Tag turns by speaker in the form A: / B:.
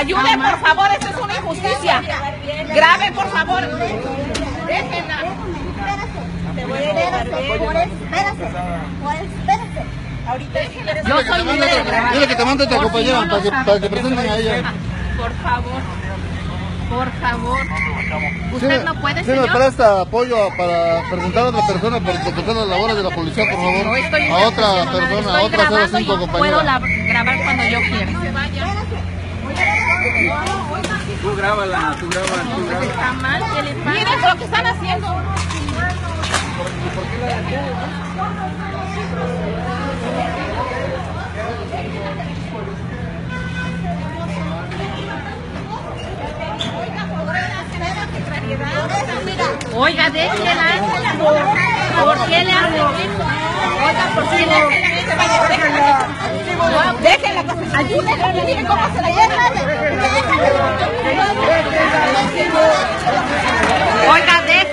A: Ayuden, por favor, esto es una injusticia. Graben, por favor. Déjenla. Ahorita yo soy libre de grabar.
B: Dile que te mande a tu compañera para que presenten a ella.
A: Por favor. Por favor. ¿Usted no puede,
B: señor?
A: señor?
B: ¿Me presta apoyo para presentar a otra persona para ejecutar las labores de la policía, por favor?
A: No estoy
B: a otra persona, a otra 05 compañera.
A: Puedo grabar cuando yo quiera.
C: Tú grábala, tú grabas.
A: Está mal, ¿qué le pasa? Miren lo que están haciendo. Oiga, déjela. ¿Por qué le hacen eso? Oiga, ¿por qué le hacen eso? Déjela, ayúdenla, miren cómo se la llevan. Oiga, déjela.